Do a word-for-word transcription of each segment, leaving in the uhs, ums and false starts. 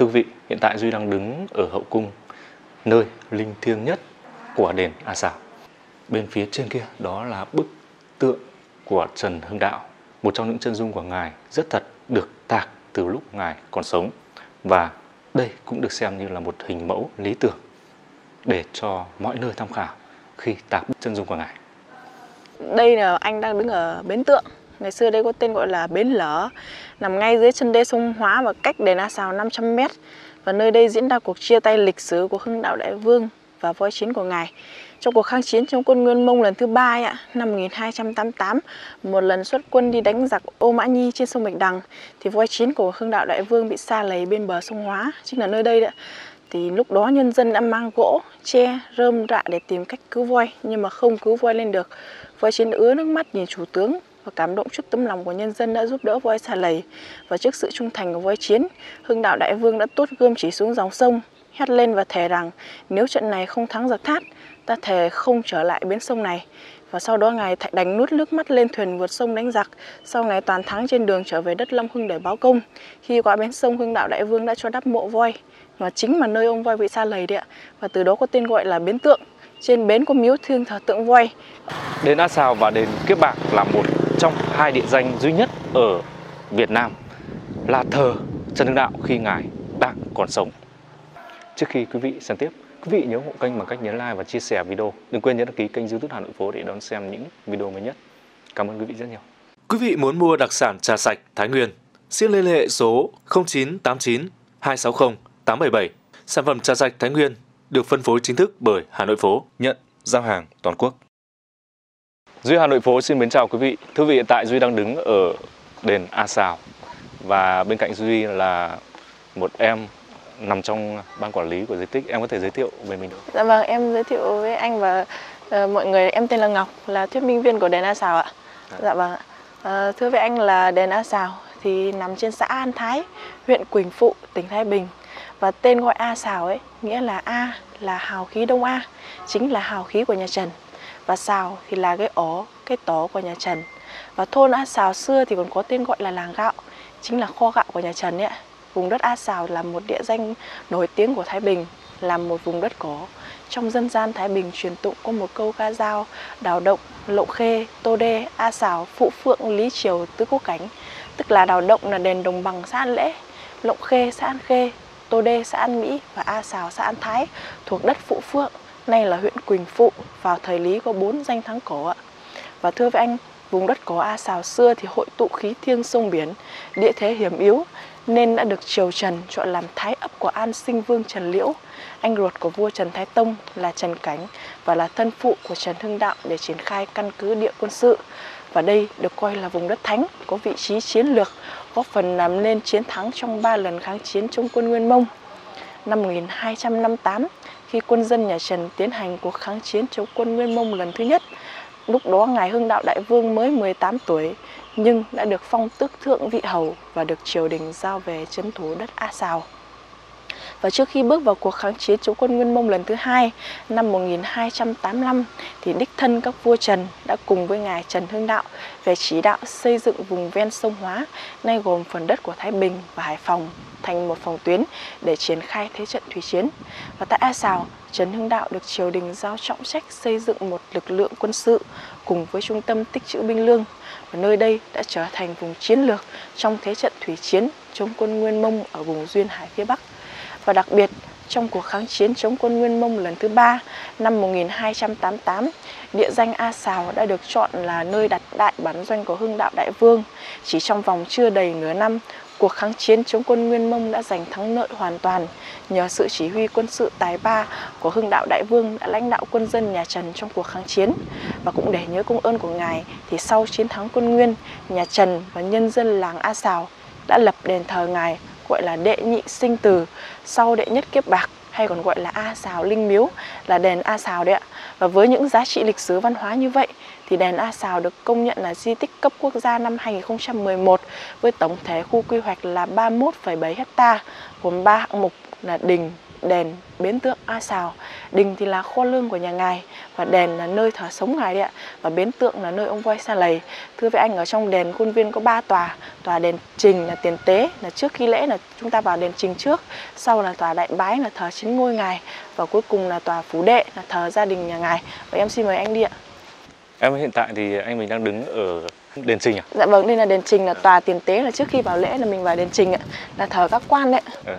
Thưa quý vị, hiện tại Duy đang đứng ở hậu cung, nơi linh thiêng nhất của đền A Sào. Bên phía trên kia đó là bức tượng của Trần Hưng Đạo, một trong những chân dung của ngài rất thật, được tạc từ lúc ngài còn sống. Và đây cũng được xem như là một hình mẫu lý tưởng để cho mọi nơi tham khảo khi tạc bức chân dung của ngài. Đây là anh đang đứng ở bến tượng. Ngày xưa đây có tên gọi là bến Lở, nằm ngay dưới chân đê sông Hóa và cách đền A Sào năm trăm mét. Và nơi đây diễn ra cuộc chia tay lịch sử của Hưng Đạo Đại Vương và voi chiến của ngài. Trong cuộc kháng chiến chống quân Nguyên Mông lần thứ ba ấy, năm một nghìn hai trăm tám mươi tám, một lần xuất quân đi đánh giặc Ô Mã Nhi trên sông Bạch Đằng, thì voi chiến của Hưng Đạo Đại Vương bị sa lầy bên bờ sông Hóa, chính là nơi đây đấy. Thì lúc đó nhân dân đã mang gỗ, tre, rơm rạ để tìm cách cứu voi, nhưng mà không cứu voi lên được. Voi chiến ứa nước mắt nhìn chủ tướng và cảm động trước tấm lòng của nhân dân đã giúp đỡ voi sa lầy. Và trước sự trung thành của voi chiến, Hưng Đạo Đại Vương đã tuốt gươm chỉ xuống dòng sông, hét lên và thề rằng nếu trận này không thắng giặc Thát, ta thề không trở lại bến sông này. Và sau đó ngài đành nuốt nước mắt lên thuyền vượt sông đánh giặc. Sau ngày toàn thắng trên đường trở về đất Long Hưng để báo công, khi qua bến sông, Hưng Đạo Đại Vương đã cho đắp mộ voi, và chính mà nơi ông voi bị sa lầy đấy ạ. Và từ đó có tên gọi là bến tượng. Trên bến có miếu thiêng thờ tượng voi. Đền A Sào và đền Kiếp Bạc là một trong hai địa danh duy nhất ở Việt Nam là thờ Trần Hưng Đạo khi ngài đang còn sống. Trước khi quý vị xem tiếp, quý vị nhớ ủng hộ kênh bằng cách nhấn like và chia sẻ video. Đừng quên nhấn đăng ký kênh YouTube Hà Nội Phố để đón xem những video mới nhất. Cảm ơn quý vị rất nhiều. Quý vị muốn mua đặc sản trà sạch Thái Nguyên, xin liên hệ số không chín tám chín hai sáu không tám bảy bảy. Sản phẩm trà sạch Thái Nguyên được phân phối chính thức bởi Hà Nội Phố, nhận giao hàng toàn quốc. Duy Hà Nội Phố xin mến chào quý vị. Thưa quý vị, hiện tại Duy đang đứng ở đền A Sào và bên cạnh Duy là một em nằm trong ban quản lý của di tích. Em có thể giới thiệu về mình được? Dạ vâng, em giới thiệu với anh và uh, mọi người. Em tên là Ngọc, là thuyết minh viên của đền A Sào ạ. À. Dạ vâng ạ. Uh, thưa với anh là đền A Sào thì nằm trên xã An Thái, huyện Quỳnh Phụ, tỉnh Thái Bình. Và tên gọi A Sào ấy nghĩa là A là hào khí Đông A, chính là hào khí của nhà Trần. Và Sào thì là cái ổ, cái tổ của nhà Trần. Và thôn A Sào xưa thì còn có tên gọi là làng gạo, chính là kho gạo của nhà Trần ấy ạ. Vùng đất A Sào là một địa danh nổi tiếng của Thái Bình, là một vùng đất cổ. Trong dân gian Thái Bình truyền tụng có một câu ca dao: Đào Động, Lộng Khê, Tô Đê, A Sào, Phụ Phượng, Lý Triều, Tứ Cố Cảnh. Tức là Đào Động là đền Đồng Bằng xã An Lễ, Lộng Khê xã An Khê, Tô Đê xã An Mỹ và A Sào xã An Thái thuộc đất Phụ Phượng, nay là huyện Quỳnh Phụ. Vào thời Lý có bốn danh thắng cổ ạ. Và thưa với anh, vùng đất cổ A Sào xưa thì hội tụ khí thiêng sông biển, địa thế hiểm yếu, nên đã được triều Trần chọn làm thái ấp của An Sinh Vương Trần Liễu, anh ruột của vua Trần Thái Tông là Trần Cảnh và là thân phụ của Trần Hưng Đạo, để triển khai căn cứ địa quân sự. Và đây được coi là vùng đất thánh, có vị trí chiến lược, góp phần làm nên chiến thắng trong ba lần kháng chiến chống quân Nguyên Mông. Năm một nghìn hai trăm năm mươi tám, khi quân dân nhà Trần tiến hành cuộc kháng chiến chống quân Nguyên Mông lần thứ nhất, lúc đó ngài Hưng Đạo Đại Vương mới mười tám tuổi, nhưng đã được phong tước thượng vị hầu và được triều đình giao về trấn thủ đất A Sào. Và trước khi bước vào cuộc kháng chiến chống quân Nguyên Mông lần thứ hai, năm một nghìn hai trăm tám mươi lăm, thì đích thân các vua Trần đã cùng với ngài Trần Hưng Đạo về chỉ đạo xây dựng vùng ven sông Hóa, nay gồm phần đất của Thái Bình và Hải Phòng, thành một phòng tuyến để triển khai thế trận thủy chiến. Và tại A Sào, Trần Hưng Đạo được triều đình giao trọng trách xây dựng một lực lượng quân sự cùng với trung tâm tích trữ binh lương. Và nơi đây đã trở thành vùng chiến lược trong thế trận thủy chiến chống quân Nguyên Mông ở vùng duyên hải phía Bắc. Và đặc biệt, trong cuộc kháng chiến chống quân Nguyên Mông lần thứ ba năm một nghìn hai trăm tám mươi tám, địa danh A Sào đã được chọn là nơi đặt đại bản doanh của Hưng Đạo Đại Vương. Chỉ trong vòng chưa đầy nửa năm, cuộc kháng chiến chống quân Nguyên Mông đã giành thắng lợi hoàn toàn nhờ sự chỉ huy quân sự tài ba của Hưng Đạo Đại Vương đã lãnh đạo quân dân nhà Trần trong cuộc kháng chiến. Và cũng để nhớ công ơn của ngài, thì sau chiến thắng quân Nguyên, nhà Trần và nhân dân làng A Sào đã lập đền thờ ngài, gọi là Đệ Nhị Sinh Từ, sau Đệ Nhất Kiếp Bạc, hay còn gọi là A Sào Linh Miếu, là đền A Sào đấy ạ. Và với những giá trị lịch sử văn hóa như vậy, thì đền A Sào được công nhận là di tích cấp quốc gia năm hai nghìn không trăm mười một với tổng thể khu quy hoạch là ba mươi mốt phẩy bảy héc ta, gồm ba hạng mục là đình, đền Bến Tượng A Sào. Đình thì là kho lương của nhà ngài và đền là nơi thờ sống ngài đấy ạ. Và bến tượng là nơi ông voi sa lầy. Thưa với anh, ở trong đền khuôn viên có ba tòa. Tòa đền Trình là tiền tế, là trước khi lễ là chúng ta vào đền Trình trước. Sau là tòa Đại Bái là thờ chính ngôi ngài. Và cuối cùng là tòa Phủ Đệ là thờ gia đình nhà ngài. Và em xin mời anh đi ạ. Em hiện tại thì anh mình đang đứng ở đền Trình à? Dạ vâng, đây là đền Trình, là tòa tiền tế, là trước khi vào lễ là mình vào đền Trình ạ, là thờ các quan đấy. Ừ.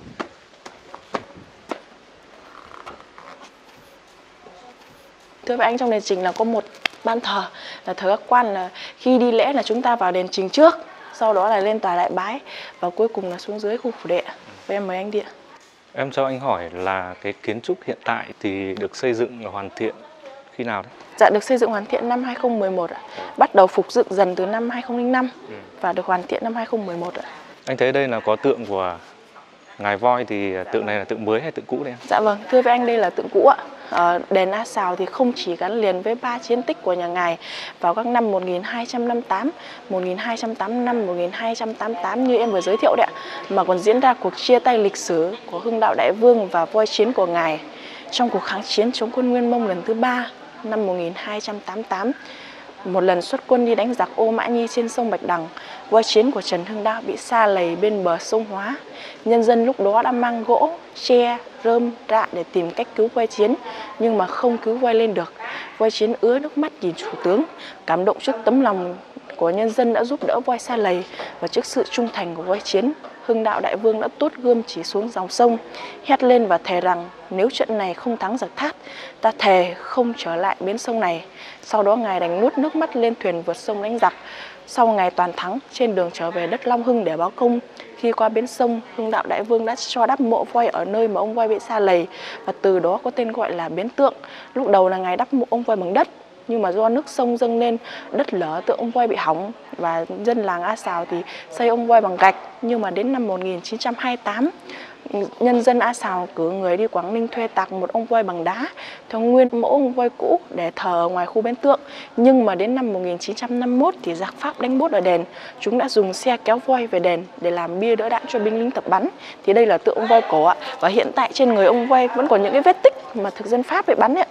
Thưa với anh, trong đền Trình là có một ban thờ là thờ các quan, là khi đi lễ là chúng ta vào đền Trình trước, sau đó là lên tòa Đại Bái và cuối cùng là xuống dưới khu Phủ Đệ. Và em mời anh đi ạ. Em cho anh hỏi là cái kiến trúc hiện tại thì được xây dựng và hoàn thiện khi nào đấy? Dạ, được xây dựng hoàn thiện năm hai không một một ạ. Bắt đầu phục dựng dần từ năm hai không không năm ừ. và được hoàn thiện năm hai không một một ạ. Anh thấy đây là có tượng của ngài voi, thì tượng này là tượng mới hay tượng cũ đây em? Dạ vâng, thưa với anh, đây là tượng cũ ạ. Ở đền A Sào thì không chỉ gắn liền với ba chiến tích của nhà ngài vào các năm một nghìn hai trăm năm mươi tám, một nghìn hai trăm tám mươi lăm, một nghìn hai trăm tám mươi tám như em vừa giới thiệu đấy ạ, mà còn diễn ra cuộc chia tay lịch sử của Hưng Đạo Đại Vương và voi chiến của ngài trong cuộc kháng chiến chống quân Nguyên Mông lần thứ ba năm một nghìn hai trăm tám mươi tám. Một lần xuất quân đi đánh giặc Ô Mã Nhi trên sông Bạch Đằng, voi chiến của Trần Hưng Đạo bị sa lầy bên bờ sông Hóa. Nhân dân lúc đó đã mang gỗ, tre, rơm, rạ để tìm cách cứu voi chiến, nhưng mà không cứu voi lên được. Voi chiến ứa nước mắt nhìn chủ tướng, cảm động trước tấm lòng của nhân dân đã giúp đỡ voi sa lầy và trước sự trung thành của voi chiến. Hưng Đạo Đại Vương đã tuốt gươm chỉ xuống dòng sông, hét lên và thề rằng nếu trận này không thắng giặc Thát, ta thề không trở lại bến sông này. Sau đó ngài đành nuốt nước mắt lên thuyền vượt sông đánh giặc. Sau ngày toàn thắng, trên đường trở về đất Long Hưng để báo công, khi qua bến sông, Hưng Đạo Đại Vương đã cho đắp mộ voi ở nơi mà ông voi bị sa lầy, và từ đó có tên gọi là Bến Tượng. Lúc đầu là ngài đắp mộ ông voi bằng đất, nhưng mà do nước sông dâng lên, đất lở, tượng ông voi bị hỏng và dân làng A Sào thì xây ông voi bằng gạch. Nhưng mà đến năm một nghìn chín trăm hai mươi tám, nhân dân A Sào cử người đi Quảng Ninh thuê tạc một ông voi bằng đá theo nguyên mẫu ông voi cũ để thờ ở ngoài khu Bến Tượng. Nhưng mà đến năm một nghìn chín trăm năm mươi mốt thì giặc Pháp đánh bốt ở đền, chúng đã dùng xe kéo voi về đền để làm bia đỡ đạn cho binh lính tập bắn. Thì đây là tượng ông voi cổ ạ, và hiện tại trên người ông voi vẫn còn những cái vết tích mà thực dân Pháp bị bắn đấy ạ.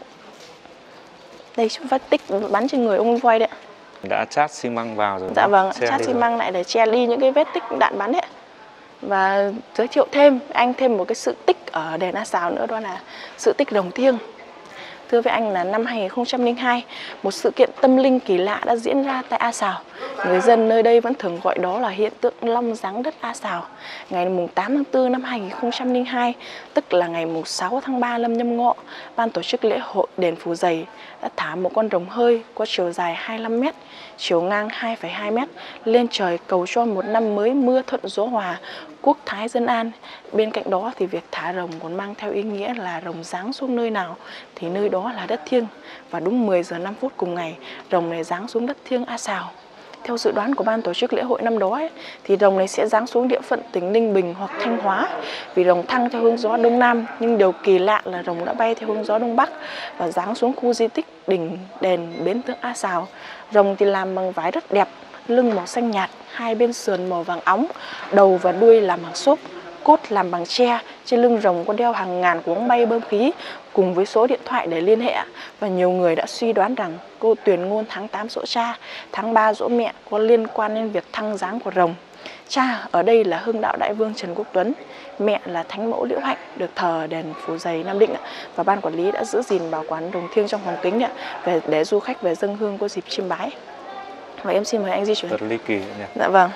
Đây chúng vết tích bắn trên người ông voi đấy ạ. Đã chát xi măng vào rồi. Dạ vâng, chát xi măng lại để che đi những cái vết tích đạn bắn đấy ạ. Và giới thiệu thêm anh thêm một cái sự tích ở đền A Sào nữa, đó là sự tích rồng thiêng. Thưa với anh là năm hai nghìn không trăm lẻ hai, một sự kiện tâm linh kỳ lạ đã diễn ra tại A Sào. Người dân nơi đây vẫn thường gọi đó là hiện tượng long giáng đất A Sào. Ngày tám tháng tư năm hai nghìn không trăm lẻ hai, tức là ngày sáu tháng ba Lâm Nhâm Ngọ, ban tổ chức lễ hội đền Phù Dày đã thả một con rồng hơi có chiều dài hai mươi lăm mét, chiều ngang hai phẩy hai mét lên trời cầu cho một năm mới mưa thuận gió hòa, quốc thái dân an. Bên cạnh đó thì việc thả rồng còn mang theo ý nghĩa là rồng giáng xuống nơi nào thì nơi đó là đất thiêng. Và đúng mười giờ năm phút cùng ngày, rồng này giáng xuống đất thiêng A Sào. Theo dự đoán của ban tổ chức lễ hội năm đó ấy, thì rồng này sẽ giáng xuống địa phận tỉnh Ninh Bình hoặc Thanh Hóa, vì rồng thăng theo hướng gió đông nam, nhưng điều kỳ lạ là rồng đã bay theo hướng gió đông bắc và giáng xuống khu di tích đỉnh đền Bến Tượng A Sào. Rồng thì làm bằng vải rất đẹp, lưng màu xanh nhạt, hai bên sườn màu vàng óng, đầu và đuôi làm bằng xốp, cốt làm bằng tre. Trên lưng rồng có đeo hàng ngàn cuống bay bơm khí cùng với số điện thoại để liên hệ. Và nhiều người đã suy đoán rằng cô Tuyền Ngôn tháng tám giỗ cha, tháng ba giỗ mẹ có liên quan đến việc thăng giáng của rồng. Cha ở đây là Hưng Đạo Đại Vương Trần Quốc Tuấn, mẹ là Thánh Mẫu Liễu Hạnh, được thờ ở đền Phù Dày Nam Định. Và ban quản lý đã giữ gìn bảo quản rồng thiêng trong hòm kính để, để du khách về dâng hương có dịp chiêm bái. Và em xin mời anh di chuyển. Rất ly kỳ nhỉ. Dạ vâng.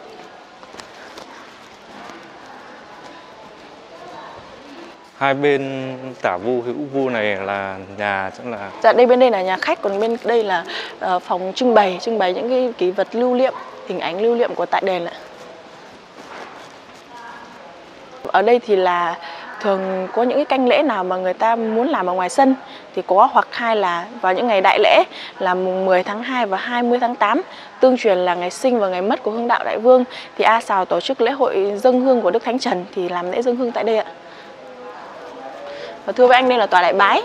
Hai bên tả vu hữu vu này là nhà chắc là... Dạ đây bên đây là nhà khách, còn bên đây là uh, phòng trưng bày, trưng bày những cái kỷ vật lưu niệm, hình ảnh lưu niệm của tại đền ạ. Ở đây thì là thường có những cái canh lễ nào mà người ta muốn làm ở ngoài sân thì có, hoặc hai là vào những ngày đại lễ là mùng mười tháng hai và hai mươi tháng tám, tương truyền là ngày sinh và ngày mất của Hưng Đạo Đại Vương, thì A Sào tổ chức lễ hội dâng hương của Đức Thánh Trần thì làm lễ dâng hương tại đây ạ. Và thưa với anh, đây là tòa Đại Bái.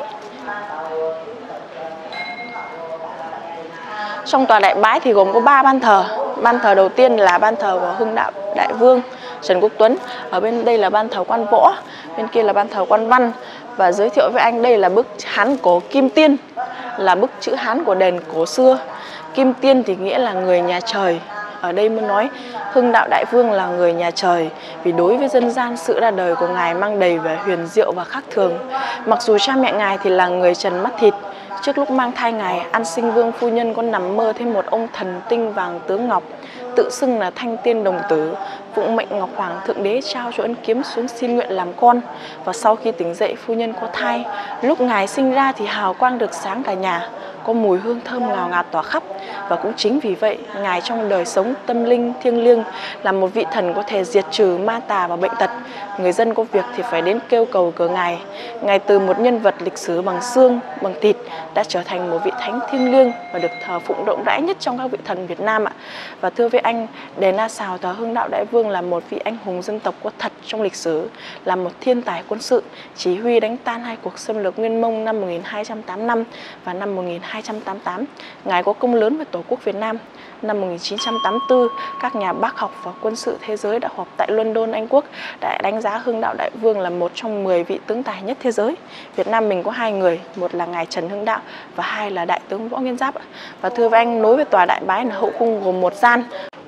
Trong tòa Đại Bái thì gồm có ba ban thờ. Ban thờ đầu tiên là ban thờ của Hưng Đạo Đại Vương, Trần Quốc Tuấn. Ở bên đây là ban thờ quan võ, bên kia là ban thờ quan văn. Và giới thiệu với anh đây là bức Hán cổ Kim Tiên, là bức chữ Hán của đền cổ xưa. Kim Tiên thì nghĩa là người nhà trời. Ở đây muốn nói Hưng Đạo Đại Vương là người nhà trời, vì đối với dân gian sự ra đời của Ngài mang đầy vẻ huyền diệu và khác thường. Mặc dù cha mẹ Ngài thì là người trần mắt thịt, trước lúc mang thai Ngài, An Sinh Vương phu nhân có nằm mơ thấy một ông thần tinh vàng tướng ngọc, tự xưng là Thanh Tiên Đồng Tử, phụng mệnh Ngọc Hoàng Thượng Đế trao cho ân kiếm xuống xin nguyện làm con. Và sau khi tỉnh dậy, phu nhân có thai. Lúc Ngài sinh ra thì hào quang rực sáng cả nhà, có mùi hương thơm ngào ngạt tỏa khắp. Và cũng chính vì vậy, Ngài trong đời sống tâm linh thiêng liêng là một vị thần có thể diệt trừ ma tà và bệnh tật. Người dân có việc thì phải đến kêu cầu cờ Ngài. Ngài từ một nhân vật lịch sử bằng xương, bằng thịt đã trở thành một vị thánh thiêng liêng và được thờ phụng rộng rãi nhất trong các vị thần Việt Nam ạ. Và thưa với anh, đền A Sào thờ Hưng Đạo Đại Vương là một vị anh hùng dân tộc có thật trong lịch sử, là một thiên tài quân sự, chỉ huy đánh tan hai cuộc xâm lược Nguyên Mông năm một nghìn hai trăm tám mươi lăm và năm một nghìn hai trăm tám mươi tám. Ngài có công lớn với Tổ quốc Việt Nam. Năm một nghìn chín trăm tám mươi tư, các nhà bác học và quân sự thế giới đã họp tại London, Anh Quốc, đã đánh giá Hưng Đạo Đại Vương là một trong mười vị tướng tài nhất thế giới. Việt Nam mình có hai người, một là ngài Trần Hưng Đạo và hai là Đại tướng Võ Nguyên Giáp. Và thưa với anh, nối với tòa Đại Bái là hậu cung gồm một gian.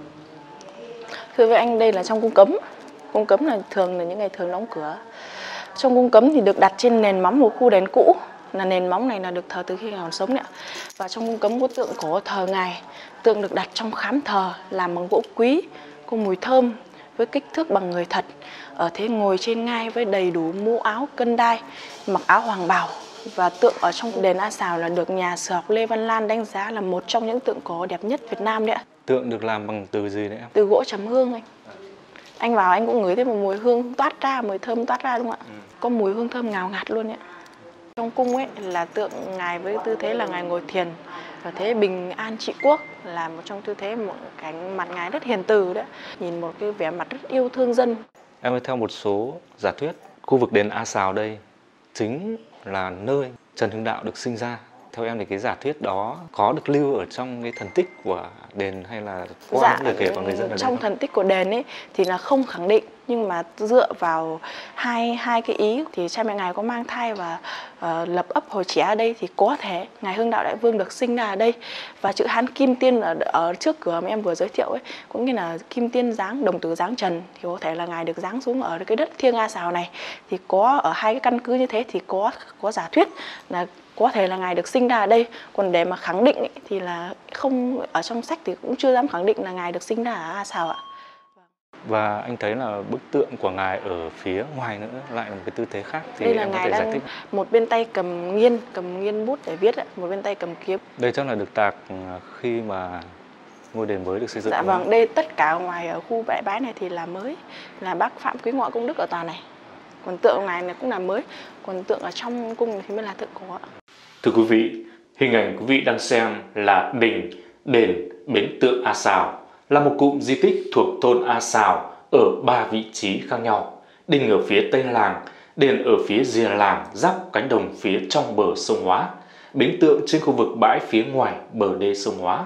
Thưa với anh, đây là trong cung cấm. Cung cấm là thường là những ngày thường đóng cửa. Trong cung cấm thì được đặt trên nền móng một khu đền cũ. Là nền móng này là được thờ từ khi Ngài còn sống đấy ạ. Và trong cung cấm có tượng cổ thờ Ngài. Tượng được đặt trong khám thờ làm bằng gỗ quý, có mùi thơm, với kích thước bằng người thật. Ở thế ngồi trên ngai với đầy đủ mũ áo cân đai, mặc áo hoàng bào. Và tượng ở trong đền A Sào là được nhà sử học Lê Văn Lan đánh giá là một trong những tượng cổ đẹp nhất Việt Nam đấy ạ. Tượng được làm bằng từ gì đấy em? Từ gỗ trầm hương anh. Anh vào anh cũng ngửi thấy một mùi hương toát ra, mùi thơm toát ra đúng không ạ? Ừ. Có mùi hương thơm ngào ngạt luôn đấy ạ. Trong cung ấy là tượng Ngài với tư thế là Ngài ngồi thiền, và thế bình an trị quốc là một trong tư thế, một cảnh mặt Ngài rất hiền từ đấy, nhìn một cái vẻ mặt rất yêu thương dân. Em ơi, theo một số giả thuyết, khu vực đền A Sào đây chính là nơi Trần Hưng Đạo được sinh ra. Theo em thì cái giả thuyết đó có được lưu ở trong cái thần tích của đền hay là qua dạ, những lời kể của người dân ở trong đây thần tích của đền ấy thì là không khẳng định, nhưng mà dựa vào hai hai cái ý thì cha mẹ Ngài có mang thai và uh, lập ấp hồi trẻ ở đây thì có thể Ngài Hưng Đạo Đại Vương được sinh ra ở đây. Và chữ Hán Kim Tiên ở, ở trước cửa mà em vừa giới thiệu ấy, cũng như là Kim Tiên giáng, đồng tử giáng trần, thì có thể là Ngài được giáng xuống ở cái đất thiêng A Sào này. Thì có ở hai cái căn cứ như thế thì có có giả thuyết là có thể là Ngài được sinh ra ở đây. Còn để mà khẳng định ý, thì là không, ở trong sách thì cũng chưa dám khẳng định là Ngài được sinh ra ở A Sào ạ. Và anh thấy là bức tượng của Ngài ở phía ngoài nữa lại là một cái tư thế khác, thì đây là em có Ngài thể giải đang thích. một bên tay cầm nghiên, cầm nghiên bút để viết, một bên tay cầm kiếm. Đây chắc là được tạc khi mà ngôi đền mới được xây dựng. Dạ vâng, đây tất cả ngoài ở khu bãi bái này thì là mới, là bác Phạm Quý Ngọ Công Đức ở tòa này. Còn tượng Ngài này cũng là mới, còn tượng ở trong cung thì mới là tượng cổ. Thưa quý vị, hình ảnh quý vị đang xem là đình, đền, bến tượng A Sào, là một cụm di tích thuộc thôn A Sào ở ba vị trí khác nhau. Đình ở phía tây làng, đền ở phía rìa làng giáp cánh đồng phía trong bờ sông Hóa, bến tượng trên khu vực bãi phía ngoài bờ đê sông Hóa.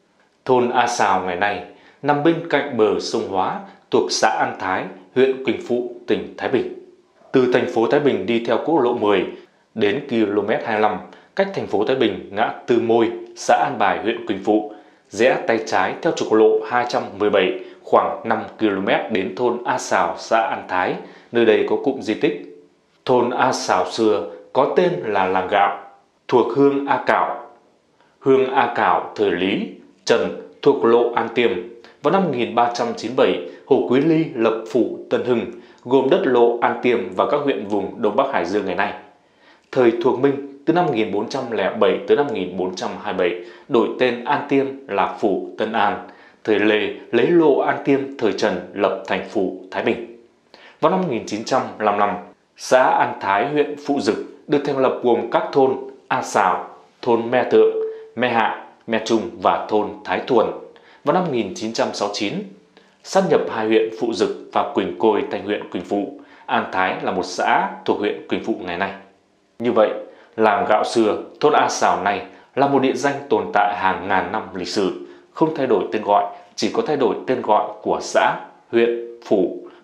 Thôn A Sào ngày nay nằm bên cạnh bờ sông Hóa, thuộc xã An Thái, huyện Quỳnh Phụ, tỉnh Thái Bình. Từ thành phố Thái Bình đi theo quốc lộ mười đến ki lô mét hai mươi lăm, cách thành phố Thái Bình ngã Tư Môi, xã An Bài, huyện Quỳnh Phụ, rẽ tay trái theo trục lộ hai trăm mười bảy khoảng năm ki lô mét đến thôn A Sào, xã An Thái, nơi đây có cụm di tích. Thôn A Sào xưa có tên là làng gạo, thuộc hương A Cảo. Hương A Cảo thời Lý, Trần thuộc lộ An Tiêm. Vào năm một nghìn ba trăm chín mươi bảy, Hồ Quý Ly lập phủ Tân Hưng, gồm đất lộ An Tiêm và các huyện vùng Đông Bắc Hải Dương ngày nay. Thời thuộc Minh, từ năm một nghìn bốn trăm lẻ bảy tới năm một nghìn bốn trăm hai mươi bảy, đổi tên An Tiêm là phủ Tân An. Thời Lê lấy lộ An Tiêm thời Trần lập thành phủ Thái Bình. Vào năm một nghìn chín trăm lăm mươi lăm, xã An Thái, huyện Phụ Dực được thành lập gồm các thôn A Sào, thôn Me Thượng, Me Hạ, Me Trung và thôn Thái Thuần. Vào năm một nghìn chín trăm sáu mươi chín, sáp nhập hai huyện Phụ Dực và Quỳnh Côi thành huyện Quỳnh Phụ. An Thái là một xã thuộc huyện Quỳnh Phụ ngày nay. Như vậy, làng gạo xưa, thôn A Sào này là một địa danh tồn tại hàng ngàn năm lịch sử, không thay đổi tên gọi, chỉ có thay đổi tên gọi của xã, huyện, phủ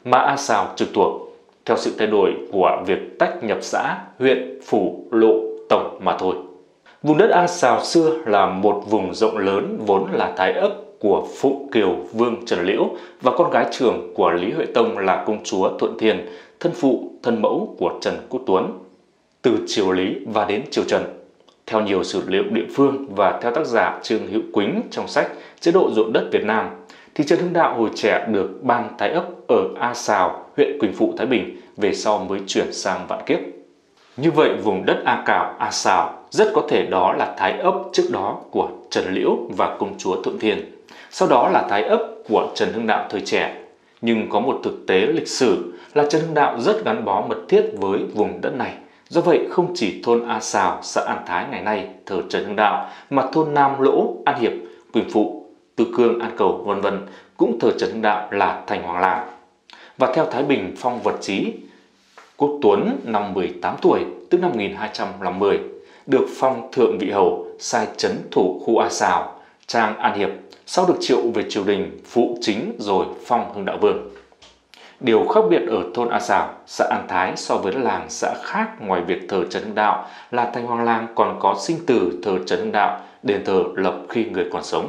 mà A Sào trực thuộc, theo sự thay đổi của việc tách nhập xã, huyện, phủ, lộ, tổng mà thôi. Vùng đất A Sào xưa là một vùng rộng lớn vốn là thái ấp của Phụng Kiều Vương Trần Liễu và con gái trưởng của Lý Huệ Tông là công chúa Thuận Thiên, thân phụ, thân mẫu của Trần Quốc Tuấn. Từ triều Lý và đến triều Trần, theo nhiều sử liệu địa phương và theo tác giả Trương Hữu Quýnh trong sách Chế độ ruộng đất Việt Nam, thì Trần Hưng Đạo hồi trẻ được ban thái ấp ở A Sào, huyện Quỳnh Phụ, Thái Bình, về sau mới chuyển sang Vạn Kiếp. Như vậy, vùng đất A Cảo, A Sào rất có thể đó là thái ấp trước đó của Trần Liễu và công chúa Thuận Thiên, sau đó là thái ấp của Trần Hưng Đạo thời trẻ. Nhưng có một thực tế lịch sử là Trần Hưng Đạo rất gắn bó mật thiết với vùng đất này. Do vậy, không chỉ thôn A Sào, xã An Thái ngày nay thờ Trần Hưng Đạo, mà thôn Nam Lỗ, An Hiệp, Quỳnh Phụ, Tư Cương, An Cầu, vân vân cũng thờ Trần Hưng Đạo là thành hoàng làng. Và theo Thái Bình Phong Vật Chí, Quốc Tuấn năm mười tám tuổi, tức năm một nghìn hai trăm năm mươi, được phong thượng vị hầu, sai trấn thủ khu A Sào, trang An Hiệp, sau được triệu về triều đình, phụ chính rồi phong Hưng Đạo Vương. Điều khác biệt ở thôn A Sào, xã An Thái so với làng xã khác ngoài việc thờ Trần Hưng Đạo là thành hoàng làng còn có sinh tử thờ Trần Hưng Đạo, đền thờ lập khi người còn sống.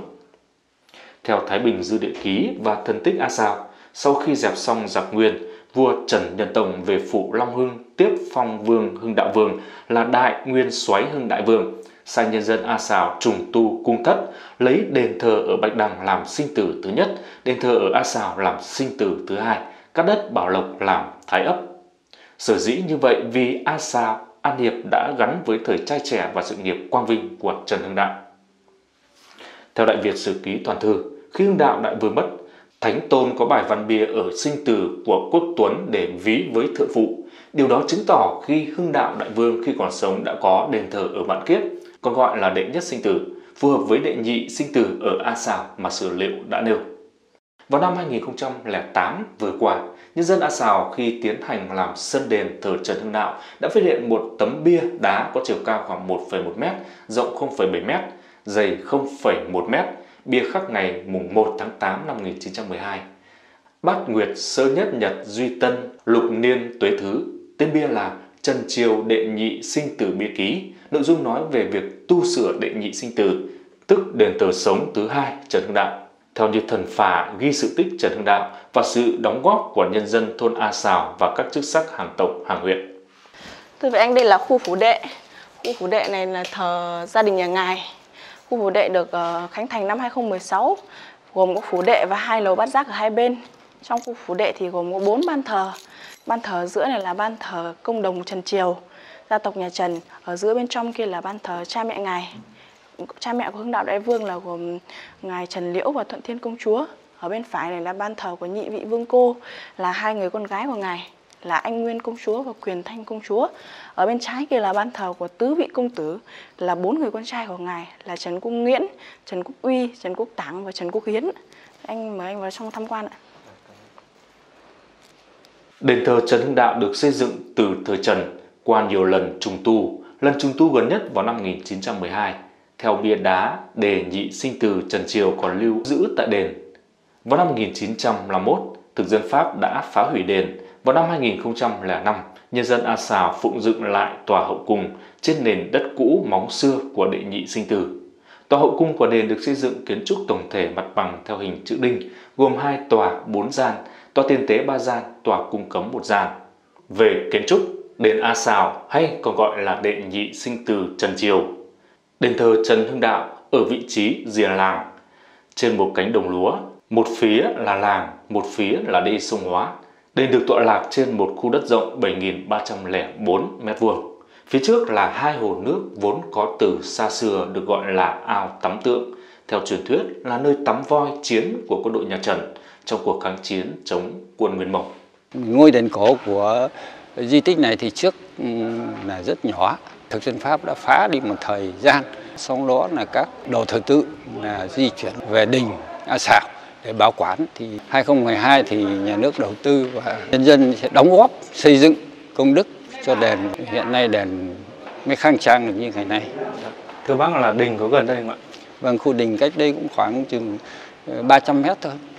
Theo Thái Bình Dư Địa Ký và Thần Tích A Sào, sau khi dẹp xong giặc Nguyên, vua Trần Nhân Tông về phủ Long Hưng tiếp phong vương Hưng Đạo Vương là Đại Nguyên Soái Hưng Đại Vương, sai nhân dân A Sào trùng tu cung thất, lấy đền thờ ở Bạch Đằng làm sinh tử thứ nhất, đền thờ ở A Sào làm sinh tử thứ hai, các đất Bảo Lộc làm thái ấp. Sở dĩ như vậy vì A Sào, An Hiệp đã gắn với thời trai trẻ và sự nghiệp quang vinh của Trần Hưng Đạo. Theo Đại Việt Sử Ký Toàn Thư, khi Hưng Đạo Đại Vương mất, Thánh Tôn có bài văn bia ở sinh tử của Quốc Tuấn để ví với thượng phụ. Điều đó chứng tỏ khi Hưng Đạo Đại Vương khi còn sống đã có đền thờ ở Vạn Kiếp, còn gọi là đệ nhất sinh tử, phù hợp với đệ nhị sinh tử ở A Sào mà sử liệu đã nêu. Vào năm hai nghìn không trăm lẻ tám vừa qua, nhân dân A Sào khi tiến hành làm sân đền thờ Trần Hưng Đạo đã phát hiện một tấm bia đá có chiều cao khoảng một phẩy một mét, rộng không phẩy bảy mét, dày không phẩy một mét, bia khắc ngày mùng một tháng tám năm một nghìn chín trăm mười hai. Bát Nguyệt Sơ Nhất Nhật Duy Tân Lục Niên Tuế Thứ, tên bia là Trần Triều Đệ Nhị Sinh Tử Bia Ký, nội dung nói về việc tu sửa đệ nhị sinh tử, tức đền thờ sống thứ hai Trần Hưng Đạo. Theo như thần phả ghi sự tích Trần Hưng Đạo và sự đóng góp của nhân dân thôn A Sào và các chức sắc hàng tộc, hàng huyện. Thưa với anh, đây là khu phủ đệ. Khu phủ đệ này là thờ gia đình nhà Ngài. Khu phủ đệ được uh, khánh thành năm hai nghìn không trăm mười sáu, gồm có phủ đệ và hai lầu bát giác ở hai bên. Trong khu phủ đệ thì gồm có bốn ban thờ. Ban thờ giữa này là ban thờ công đồng Trần Triều, gia tộc nhà Trần. Ở giữa bên trong kia là ban thờ cha mẹ Ngài. Cha mẹ của Hưng Đạo Đại Vương là gồm Ngài Trần Liễu và Thuận Thiên Công Chúa. Ở bên phải này là ban thờ của nhị vị vương cô, là hai người con gái của Ngài, là Anh Nguyên Công Chúa và Quyền Thanh Công Chúa. Ở bên trái kia là ban thờ của tứ vị công tử, là bốn người con trai của Ngài, là Trần Quốc Nghiễn, Trần Quốc Uy, Trần Quốc Tảng và Trần Quốc Hiến. Anh mời anh vào trong tham quan ạ. Đền thờ Trần Hưng Đạo được xây dựng từ thời Trần qua nhiều lần trùng tu. Lần trùng tu gần nhất vào năm một nghìn chín trăm mười hai. Theo bia đá đề nhị sinh tử Trần Triều còn lưu giữ tại đền. Vào năm một nghìn chín trăm lẻ mốt, thực dân Pháp đã phá hủy đền. Vào năm hai nghìn không trăm lẻ năm, nhân dân A Sào phụng dựng lại tòa hậu cung trên nền đất cũ móng xưa của đệ nhị sinh tử. Tòa hậu cung của đền được xây dựng kiến trúc tổng thể mặt bằng theo hình chữ đinh, gồm hai tòa bốn gian, tòa tiên tế ba gian, tòa cung cấm một gian. Về kiến trúc, đền A Sào hay còn gọi là đệ nhị sinh tử Trần Triều. Đền thờ Trần Hưng Đạo ở vị trí rìa làng, trên một cánh đồng lúa, một phía là làng, một phía là đê sông Hóa. Đền được tọa lạc trên một khu đất rộng bảy nghìn ba trăm lẻ bốn mét vuông. Phía trước là hai hồ nước vốn có từ xa xưa được gọi là ao Tắm Tượng, theo truyền thuyết là nơi tắm voi chiến của quân đội nhà Trần trong cuộc kháng chiến chống quân Nguyên Mông. Ngôi đền cổ của di tích này thì trước là rất nhỏ, thực dân Pháp đã phá đi một thời gian, sau đó là các đồ thờ tự là di chuyển về đình A Sào để bảo quản. Thì hai nghìn không trăm mười hai thì nhà nước đầu tư và nhân dân sẽ đóng góp xây dựng công đức cho đền. Hiện nay đền mới khang trang được như ngày nay. Thưa bác là đình có gần đây không ạ? Vâng, khu đình cách đây cũng khoảng chừng ba trăm mét thôi.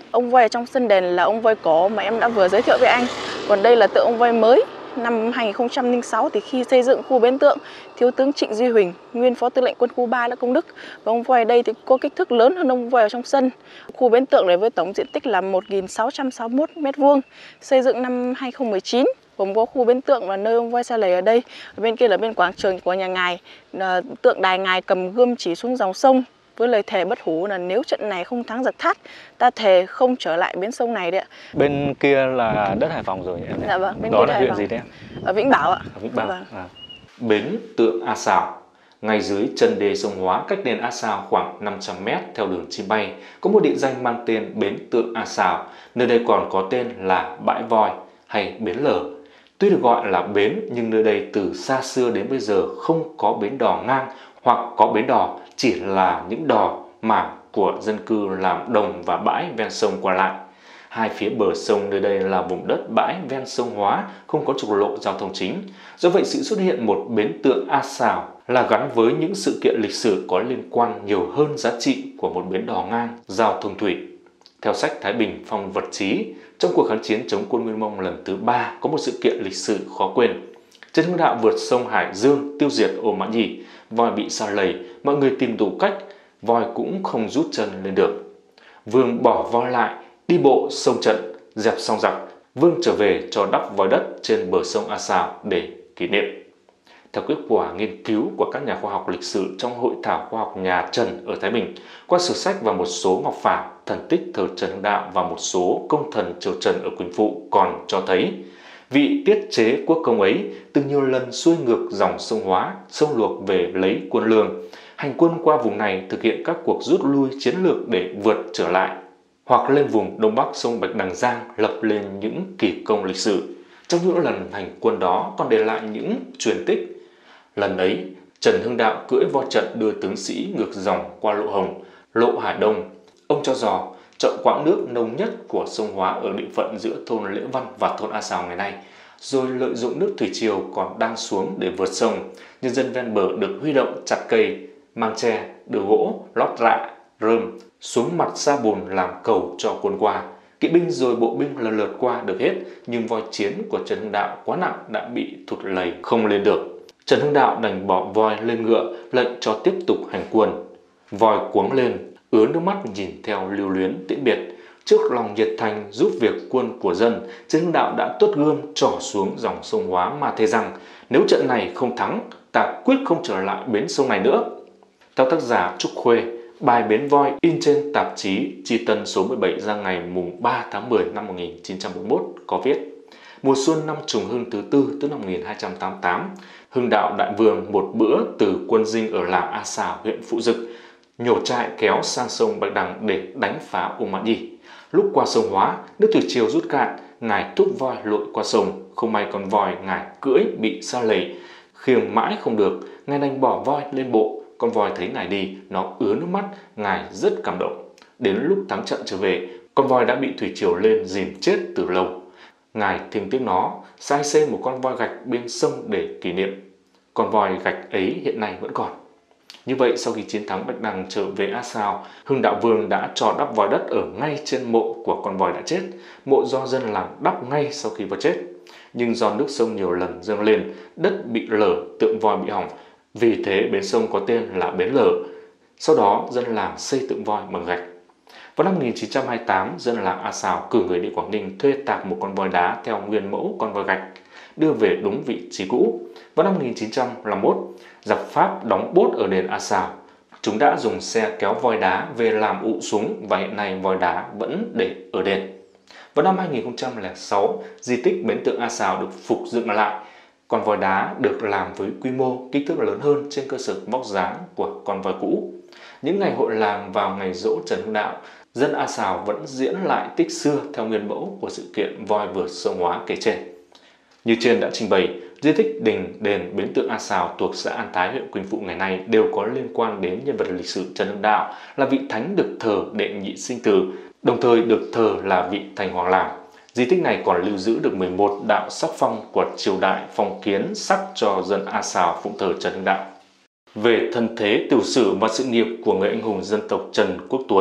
Ông voi ở trong sân đền là ông voi cổ mà em đã vừa giới thiệu với anh. Còn đây là tượng ông voi mới. Năm hai nghìn không trăm lẻ sáu thì khi xây dựng khu bến tượng, Thiếu tướng Trịnh Duy Huỳnh, nguyên phó tư lệnh quân khu ba đã công đức. Và ông voi ở đây thì có kích thước lớn hơn ông voi ở trong sân. Khu bến tượng này với tổng diện tích là một nghìn sáu trăm sáu mươi mốt mét vuông, xây dựng năm hai nghìn không trăm mười chín. Gồm có khu bến tượng và nơi ông voi sa lầy ở đây. Ở bên kia là bên quảng trường của nhà ngài, tượng đài ngài cầm gươm chỉ xuống dòng sông với lời thề bất hủ là nếu trận này không thắng giặc Thát, ta thề không trở lại bến sông này đấy ạ. Bên kia là đất Hải Phòng rồi em. Dạ vâng, bên đó kia là Hải huyện Phòng. gì đấy? Ở Vĩnh Bảo ạ. Ở Vĩnh Bảo. Vâng. À. Bến tượng A Sào. Ngay dưới chân đê sông Hóa cách đền A Sào khoảng năm trăm mét theo đường chim bay có một địa danh mang tên Bến tượng A Sào. Nơi đây còn có tên là Bãi Voi hay Bến Lở. Tuy được gọi là bến nhưng nơi đây từ xa xưa đến bây giờ không có bến đò ngang, hoặc có bến đò chỉ là những đò mảng của dân cư làm đồng và bãi ven sông qua lại. Hai phía bờ sông nơi đây là vùng đất bãi ven sông Hóa, không có trục lộ giao thông chính. Do vậy sự xuất hiện một bến tượng A Sào là gắn với những sự kiện lịch sử có liên quan nhiều hơn giá trị của một bến đò ngang giao thông thủy. Theo sách Thái Bình Phong Vật Chí, trong cuộc kháng chiến chống quân Nguyên Mông lần thứ ba có một sự kiện lịch sử khó quên. Trần Hưng Đạo vượt sông Hải Dương tiêu diệt Ô Mã Nhĩ, voi bị sa lầy, mọi người tìm đủ cách, voi cũng không rút chân lên được. Vương bỏ voi lại, đi bộ sông trận, dẹp xong giặc, Vương trở về cho đắp voi đất trên bờ sông A Sào để kỷ niệm. Theo kết quả nghiên cứu của các nhà khoa học lịch sử trong Hội thảo khoa học nhà Trần ở Thái Bình, qua sử sách và một số ngọc phả, thần tích thờ Trần Hưng Đạo và một số công thần triều Trần ở Quỳnh Phụ còn cho thấy vị tiết chế quốc công ấy từng nhiều lần xuôi ngược dòng sông Hóa, sông Luộc về lấy quân lương, hành quân qua vùng này thực hiện các cuộc rút lui chiến lược để vượt trở lại, hoặc lên vùng Đông Bắc sông Bạch Đằng Giang lập lên những kỳ công lịch sử. Trong những lần hành quân đó còn để lại những truyền tích. Lần ấy, Trần Hưng Đạo cưỡi voi trận đưa tướng sĩ ngược dòng qua lộ Hồng, lộ Hải Đông. Ông cho dò chọn quãng nước nông nhất của sông Hóa ở địa phận giữa thôn Lễ Văn và thôn A Sào ngày nay, rồi lợi dụng nước thủy triều còn đang xuống để vượt sông. Nhân dân ven bờ được huy động chặt cây, mang tre, đưa gỗ, lót rạ, rơm xuống mặt sa bùn làm cầu cho quân qua. Kỵ binh rồi bộ binh lần lượt qua được hết, nhưng voi chiến của Trần Hưng Đạo quá nặng đã bị thụt lầy không lên được. Trần Hưng Đạo đành bỏ voi lên ngựa, lệnh cho tiếp tục hành quân. Voi cuống lên, ứa nước mắt nhìn theo lưu luyến tiễn biệt. Trước lòng nhiệt thành giúp việc quân của dân, Trần Hưng Đạo đã tuốt gươm trỏ xuống dòng sông Hóa mà thề rằng nếu trận này không thắng, ta quyết không trở lại bến sông này nữa. Theo tác giả Trúc Khuê, bài Bến Voi in trên tạp chí Chi Tân số mười bảy ra ngày mùng ba tháng mười năm một nghìn chín trăm bốn mươi mốt có viết: mùa xuân năm Trùng Hưng thứ tư tức năm một nghìn hai trăm tám mươi tám, Hưng Đạo đại vương một bữa từ quân dinh ở làng A Sào huyện Phụ Dực nhổ trại kéo sang sông Bạch Đằng để đánh phá Ô Mã Nhĩ. Lúc qua sông Hóa, nước thủy triều rút cạn, ngài thúc voi lội qua sông, không may con voi ngài cưỡi bị sa lầy, khiêng mãi không được, ngài đành bỏ voi lên bộ. Con voi thấy ngài đi, nó ứa nước mắt, ngài rất cảm động. Đến lúc thắng trận trở về, con voi đã bị thủy triều lên dìm chết từ lâu. Ngài thương tiếc nó, sai xây một con voi gạch bên sông để kỷ niệm. Con voi gạch ấy hiện nay vẫn còn. Như vậy, sau khi chiến thắng Bạch Đằng trở về A Sào, Hưng Đạo Vương đã cho đắp voi đất ở ngay trên mộ của con voi đã chết. Mộ do dân làng đắp ngay sau khi voi chết. Nhưng do nước sông nhiều lần dâng lên, đất bị lở, tượng voi bị hỏng. Vì thế bến sông có tên là Bến Lở. Sau đó dân làng xây tượng voi bằng gạch. Vào năm một nghìn chín trăm hai mươi tám, dân làng A Sào cử người đi Quảng Ninh thuê tạc một con voi đá theo nguyên mẫu con voi gạch, đưa về đúng vị trí cũ. Vào năm một nghìn chín trăm lẻ mốt, giặc Pháp đóng bốt ở đền A Sào. Chúng đã dùng xe kéo voi đá về làm ụ súng và hiện nay voi đá vẫn để ở đền. Vào năm hai nghìn không trăm lẻ sáu, di tích bến tượng A Sào được phục dựng lại. Con voi đá được làm với quy mô, kích thước lớn hơn trên cơ sở vóc dáng của con voi cũ. Những ngày hội làng vào ngày giỗ Trần Hưng Đạo, dân A Sào vẫn diễn lại tích xưa theo nguyên mẫu của sự kiện voi vượt sông Hóa kể trên. Như trên đã trình bày, di tích đình, đền, bến tượng A Sào thuộc xã An Thái, huyện Quỳnh Phụ ngày nay đều có liên quan đến nhân vật lịch sử Trần Hưng Đạo, là vị thánh được thờ đệ nhị sinh tử, đồng thời được thờ là vị thành hoàng làng. Di tích này còn lưu giữ được mười một đạo sắc phong của triều đại phong kiến sắc cho dân A Sào phụng thờ Trần Hưng Đạo. Về thân thế, tiểu sử và sự nghiệp của người anh hùng dân tộc Trần Quốc Tuấn,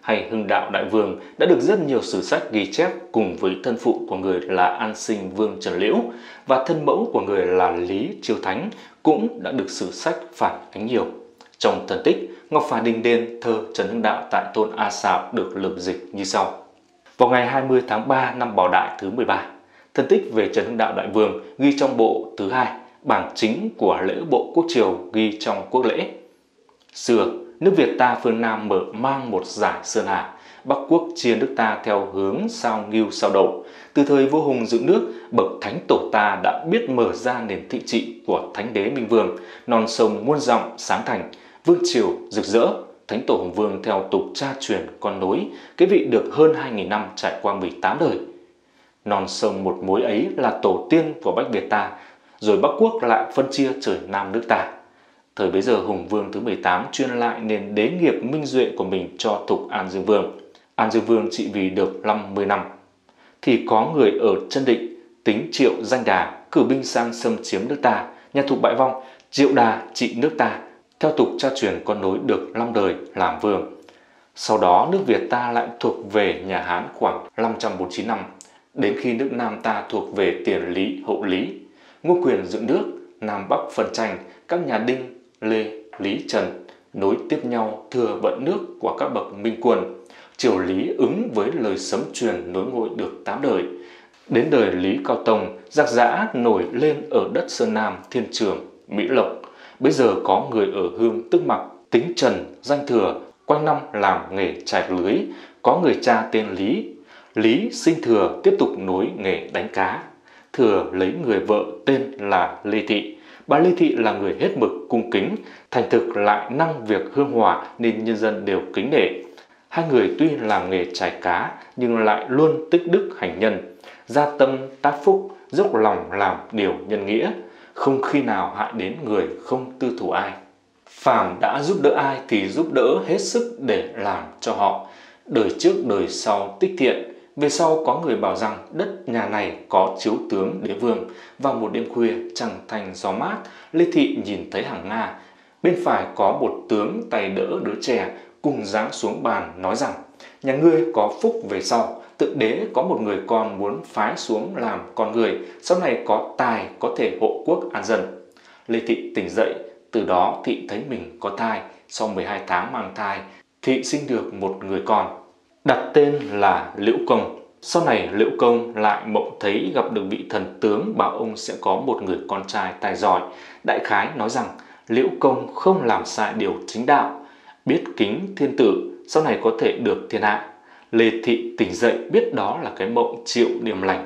hay Hưng Đạo Đại Vương đã được rất nhiều sử sách ghi chép, cùng với thân phụ của người là An Sinh Vương Trần Liễu và thân mẫu của người là Lý Chiêu Thánh cũng đã được sử sách phản ánh nhiều. Trong thần tích, Ngọc Phà Đình Đền thờ Trần Hưng Đạo tại Tôn A Sạo được lược dịch như sau. Vào ngày hai mươi tháng ba năm Bảo Đại thứ mười ba, thần tích về Trần Hưng Đạo Đại Vương ghi trong bộ thứ hai, bảng chính của lễ bộ quốc triều ghi trong quốc lễ. Xưa, nước Việt ta phương Nam mở mang một dải sơn hà, Bắc quốc chia nước ta theo hướng sao Ngưu sao Đậu. Từ thời vua Hùng dựng nước, bậc thánh tổ ta đã biết mở ra nền thị trị của Thánh đế Minh Vương, non sông muôn dặm sáng thành, vương triều rực rỡ. Thánh tổ Hùng Vương theo tục cha truyền con nối, kế vị được hơn hai nghìn năm trải qua mười tám đời. Non sông một mối ấy là tổ tiên của Bách Việt ta, rồi Bắc quốc lại phân chia trời Nam nước ta. Thời bấy giờ Hùng Vương thứ mười tám truyền lại nền đế nghiệp minh duệ của mình cho Thục An Dương Vương. An Dương Vương trị vì được năm mươi năm. Thì có người ở Chân Định, tính Triệu Danh Đà, cử binh sang xâm chiếm nước ta. Nhà Thục bại vong, Triệu Đà trị nước ta. Theo tục cha truyền con nối được năm đời làm vương. Sau đó nước Việt ta lại thuộc về nhà Hán khoảng năm trăm bốn mươi chín năm. Đến khi nước Nam ta thuộc về Tiền Lý, Hậu Lý. Ngô Quyền dựng nước, Nam Bắc phân tranh, các nhà Đinh, Lê, Lý, Trần nối tiếp nhau thừa vận nước của các bậc minh quân. Triều Lý ứng với lời sấm truyền nối ngôi được tám đời. Đến đời Lý Cao Tông, giặc giã nổi lên ở đất Sơn Nam, Thiên Trường, Mỹ Lộc. Bây giờ có người ở Hương Tức Mặc, tính Trần, danh Thừa, quanh năm làm nghề chài lưới. Có người cha tên Lý. Lý sinh Thừa tiếp tục nối nghề đánh cá. Thừa lấy người vợ tên là Lê Thị. Bà Lê Thị là người hết mực cung kính, thành thực lại năng việc hương hòa nên nhân dân đều kính nể. Hai người tuy làm nghề chài cá nhưng lại luôn tích đức hành nhân, gia tâm tác phúc, dốc lòng làm điều nhân nghĩa, không khi nào hại đến người, không tư thù ai. Phàm đã giúp đỡ ai thì giúp đỡ hết sức để làm cho họ. Đời trước đời sau tích thiện. Về sau có người bảo rằng đất nhà này có chiếu tướng đế vương. Vào một đêm khuya trăng thanh gió mát, Lê Thị nhìn thấy hàng Nga. Bên phải có một tướng tay đỡ đứa trẻ, cùng giáng xuống bàn nói rằng: nhà ngươi có phúc về sau, tự đế có một người con muốn phái xuống làm con người, sau này có tài có thể hộ quốc an dân. Lê Thị tỉnh dậy, từ đó Thị thấy mình có thai. Sau mười hai tháng mang thai, Thị sinh được một người con, đặt tên là Liễu Công. Sau này Liễu Công lại mộng thấy gặp được vị thần tướng bảo ông sẽ có một người con trai tài giỏi. Đại khái nói rằng Liễu Công không làm sai điều chính đạo, biết kính thiên tử, sau này có thể được thiên hạ. Lê Thị tỉnh dậy biết đó là cái mộng triệu điềm lành.